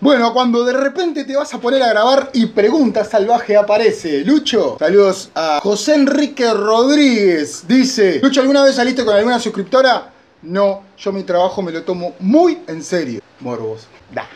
Bueno, cuando de repente te vas a poner a grabar y Pregunta Salvaje aparece. Lucho, saludos a José Enrique Rodríguez. Dice, Lucho, ¿alguna vez saliste con alguna suscriptora? No, yo mi trabajo me lo tomo muy en serio. Morbos. Da.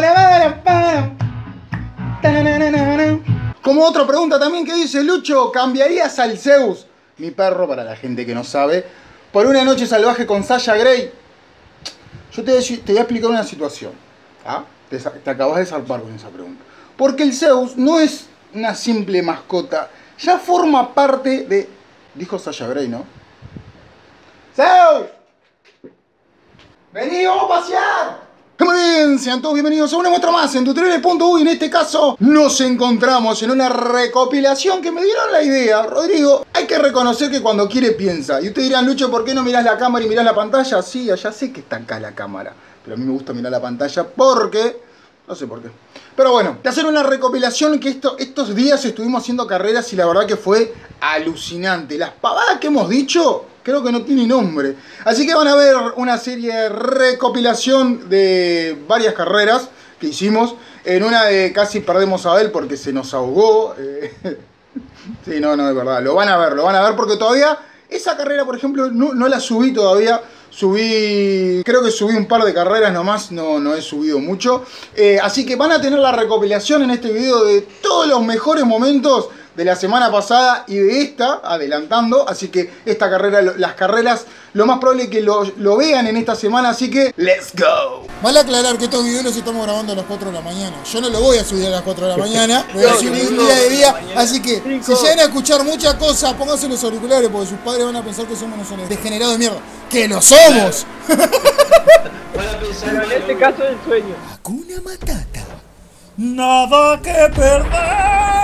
Como otra pregunta también que dice, Lucho, ¿cambiarías al Zeus, mi perro, para la gente que no sabe, por una noche salvaje con Sasha Grey? Yo te voy a explicar una situación. ¿Ah? Te acabas de zarpar con esa pregunta. Porque el Zeus no es una simple mascota. Ya forma parte de... Dijo Sasha Grey, ¿no? ¡Zeus! ¡Vení, vamos a pasear! Muy bien, sean todos bienvenidos a una muestra más en Tutoriales.uy. En este caso nos encontramos en una recopilación que me dieron la idea. Rodrigo, hay que reconocer que cuando quiere piensa. Y ustedes dirán, Lucho, ¿por qué no mirás la cámara y mirás la pantalla? Sí, ya sé que está acá la cámara, pero a mí me gusta mirar la pantalla porque... no sé por qué. Pero bueno, de hacer una recopilación que estos días estuvimos haciendo carreras y la verdad que fue alucinante. Las pavadas que hemos dicho... creo que no tiene nombre. Así que van a ver una serie de recopilación de varias carreras que hicimos. En una de casi perdemos a Abel porque se nos ahogó. Sí, no, es verdad. Lo van a ver porque todavía... esa carrera, por ejemplo, no la subí todavía. Creo que subí un par de carreras nomás, no he subido mucho. Así que van a tener la recopilación en este video de todos los mejores momentos de la semana pasada y de esta, adelantando. Así que esta carrera, las carreras, lo más probable es que lo vean en esta semana. Así que, ¡let's go! Vale aclarar que estos videos los estamos grabando a las 4 de la mañana. Yo no lo voy a subir a las 4 de la mañana. Voy a subir un día de día. Así que, si llegan a escuchar muchas cosas, pónganse los auriculares porque sus padres van a pensar que somos unos degenerados de mierda. ¡Que lo somos! Van a pensar, pero en este caso es el sueño. Hakuna Matata. Nada que perder.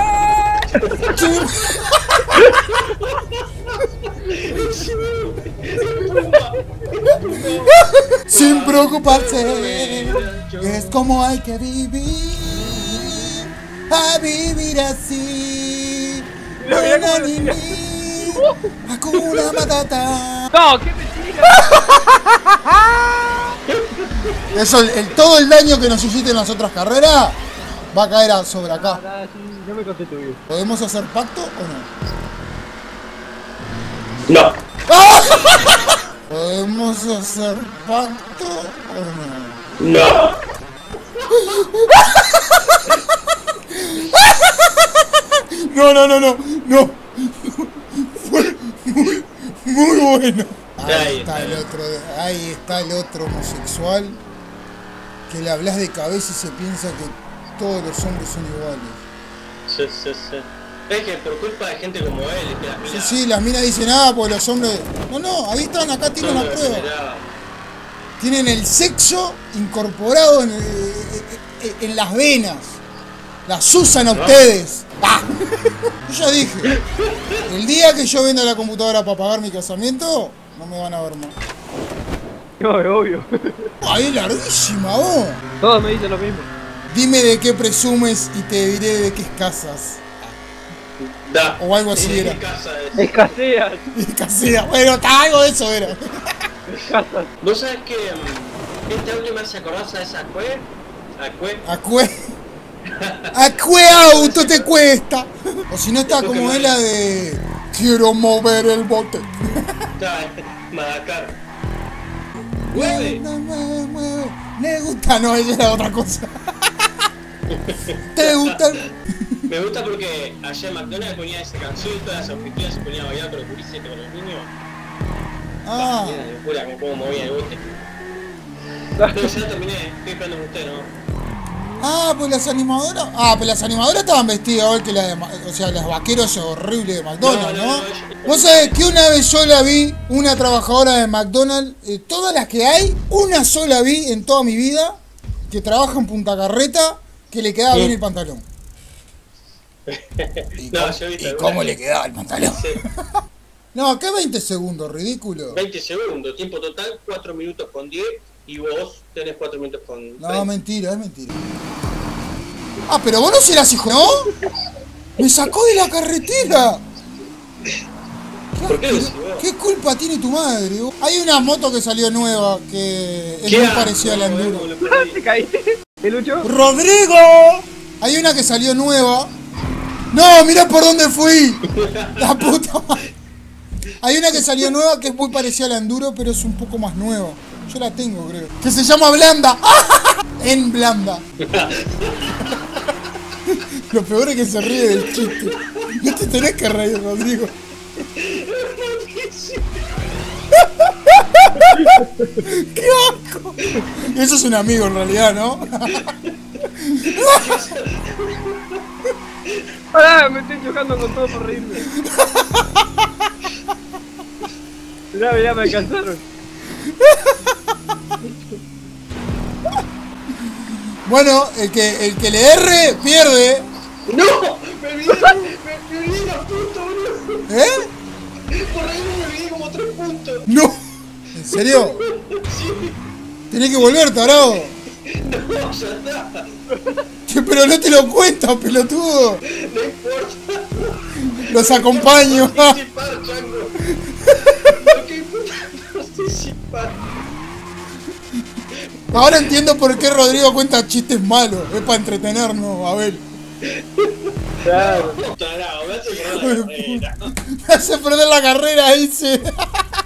Sin preocuparse, es como hay que vivir, a vivir así. Hakuna Matata. No, qué mentira. Eso, todo el daño que nos hiciste en las otras carreras va a caer sobre acá. No me conté tu vida. ¿Podemos hacer pacto o no? No. ¿Podemos hacer pacto o no? No. No. Fue muy bueno. Ahí está el otro homosexual que le hablas de cabeza y se piensa que todos los hombres son iguales. Sí. Es que por culpa de gente como él, que las minas... Sí, las minas dicen, pues los hombres... No, ahí están, acá tienen la prueba. Tienen el sexo incorporado en las venas. Las usan a ustedes. Yo ya dije, el día que yo venda la computadora para pagar mi casamiento, no me van a ver más. No, es obvio. Ahí es larguísima, vos. Todos me dicen lo mismo. Dime de qué presumes y te diré de qué escasas. O algo así era. Escaseas. Escasea. Bueno, algo de eso era. Escasas. ¿Vos sabés que este audio me hace acordar a esa Acue auto te cuesta. O si no está como es la de quiero mover el bote. Madagascar. Mueve. Me gusta, no, ella era otra cosa. ¿Te gusta? Me gusta porque allá en McDonald's ponía esa canción y todas las anfitrionas se ponían a bailar con los gurises, con los niños. Mira, locura, cómo movía el bote. Pero ya terminé, estoy esperando con usted, ¿no? Pues las animadoras. Pues las animadoras estaban vestidas igual que las de. O sea, las vaqueros horribles de McDonald's, ¿no? Vos sabés que una vez yo la vi, una trabajadora de McDonald's, todas las que hay, una sola vi en toda mi vida, que trabaja en Punta Carreta, que le quedaba bien el pantalón. ¿Y cómo le quedaba el pantalón? Sí. No, ¿qué 20 segundos? Ridículo. 20 segundos, tiempo total 4 minutos con 10 y vos tenés 4 minutos con 30. No, mentira, es mentira. Pero vos no serás hijo, ¿no? Me sacó de la carretera. ¿Por qué lo decís vos? ¿Qué culpa tiene tu madre? Hay una moto que salió nueva que es muy parecida a la Enduro. Te caíste. ¿Qué, Lucho? ¡Rodrigo! Hay una que salió nueva. ¡No! ¡Mirá por dónde fui! ¡La puta madre! Hay una que salió nueva que es muy parecida a la Enduro, pero es un poco más nueva. Yo la tengo, creo. Que se llama Blanda. En Blanda. Lo peor es que se ríe del chiste. No te tenés que reír, Rodrigo. ¡Qué asco! Eso es un amigo en realidad, ¿no? ¡Pará! Me estoy chocando con todo por reírme. Mirá, me alcanzaron. Bueno, el que le erre, pierde. ¡No! Me olvidé los puntos, boludo. ¿Eh? Por ahí me olvidé como 3 puntos. No. ¿En serio? Sí. Tenés que volver, tarado. No, ya está. Che, pero no te lo cuento, pelotudo. No importa. Los acompaño. Participar, chango. Lo que importa es participar. Ahora entiendo por qué Rodrigo cuenta chistes malos. Es para entretenernos, Abel. Claro. Tarao, me hace perder la carrera. Me hace perder la carrera, dice. Qué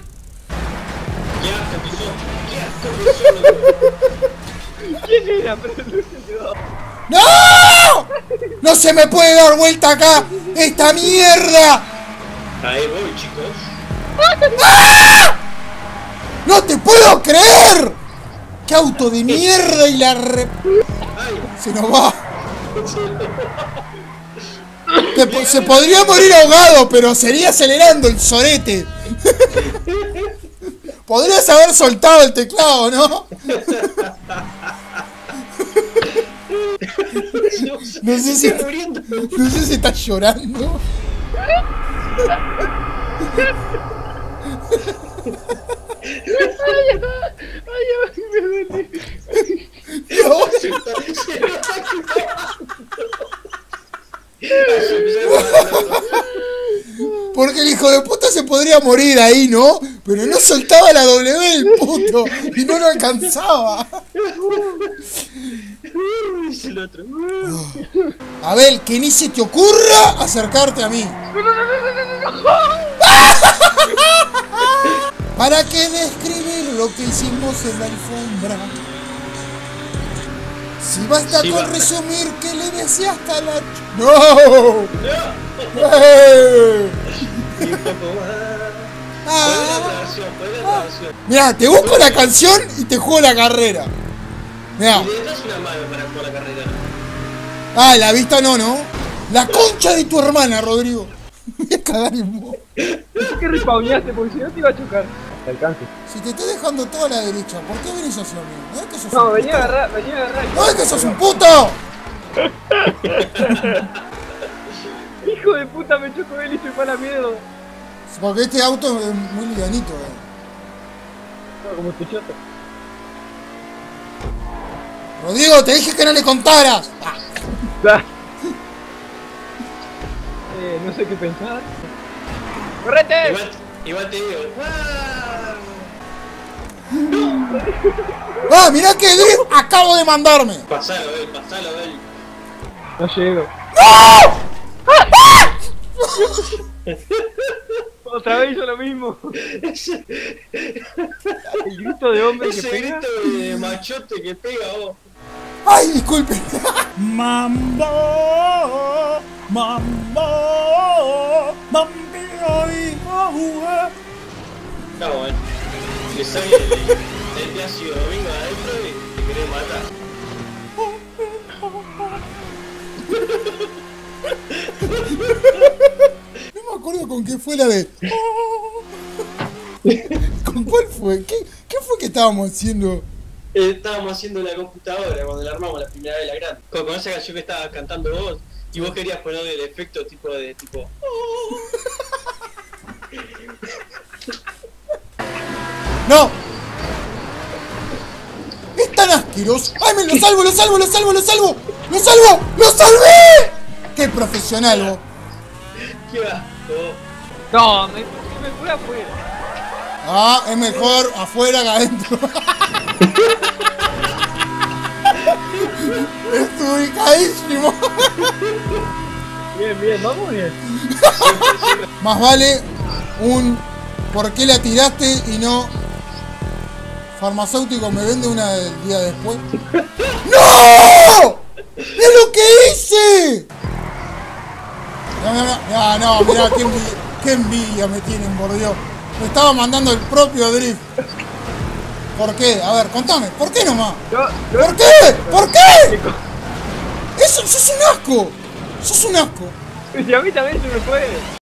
asco que sos. Qué asco que sos. ¿Quién era? Pero Lucho quedó. ¡No! ¡No se me puede dar vuelta acá! ¡Esta mierda! Ahí voy, chicos. ¡Ah! ¡No te puedo creer! ¡Qué auto de mierda y la re... Ay, Se nos va. Se podría morir ahogado, pero sería acelerando el sorete. Podrías haber soltado el teclado, ¿no? No sé si, no sé si estás llorando. Ay, me duele. Y ahora- Porque el hijo de puta se podría morir ahí, ¿no? Pero no soltaba la W el puto y no lo alcanzaba. Es el otro. Abel, que ni se te ocurra acercarte a mí. ¿Para qué describir lo que hicimos en la alfombra? Si basta Sí, con basta. resumir que le besé hasta la... ¡No! ¡Eh! Y un poco más. Ponle la grabación. Mirá, te busco la canción y te juego la carrera. Mirá. Y le das una mano para jugar la carrera. Ah, la vista no, ¿no? La concha de tu hermana, Rodrigo. Me voy a cagar en vos. ¿Por qué respawneaste? Porque si no te iba a chocar. Te alcance. Si te estoy dejando toda a la derecha, ¿por qué venís hacia mí? ¿No es que sos No, un venía a puto? agarrar, venía a agarrar. ¡No es que sos un puto! Hijo de puta, me chocó él y se fue a la mierda. Porque este auto es muy livianito, No, como tu choto. Rodrigo, te dije que no le contaras. No sé qué pensar. ¡Correte! Igual te digo. ¡Ah, mirá qué drift acabo de mandarme! Pasalo, Bel. No llego. Otra vez hizo lo mismo. El grito de hombre que Ese pega. grito de machote que pega vos. ¡Ay, disculpen! Mambo, mambo, mambio y Está bueno. Le sale el plácido domingo adentro y te querés matar. No me acuerdo con qué fue la de... ¿Con cuál fue? ¿Qué fue que estábamos haciendo? Estábamos haciendo la computadora cuando la armamos la primera vez la grande. Con esa canción que estabas cantando vos y vos querías ponerle el efecto tipo. ¡No! ¡Es tan asqueroso! ¡Ay, me lo salvo, lo salvo, lo salvo, lo salvo! ¡Lo salvo! ¡Lo salvé! ¡Qué profesional vos! ¡Qué asco! No, me fui afuera. Ah, es mejor afuera que adentro. Desubicadísimo. Bien, bien, vamos bien. Más vale un ¿por qué la tiraste? Y no farmacéutico me vende una del día después. ¡No! ¡Mira lo que hice! No, mirá, qué envidia me tienen, por Dios. Me estaba mandando el propio drift. ¿Por qué? A ver, contame, ¿por qué nomás? ¿Por qué? ¿Por qué? Eso, sos un asco. Sos un asco. Y a mí también se me fue.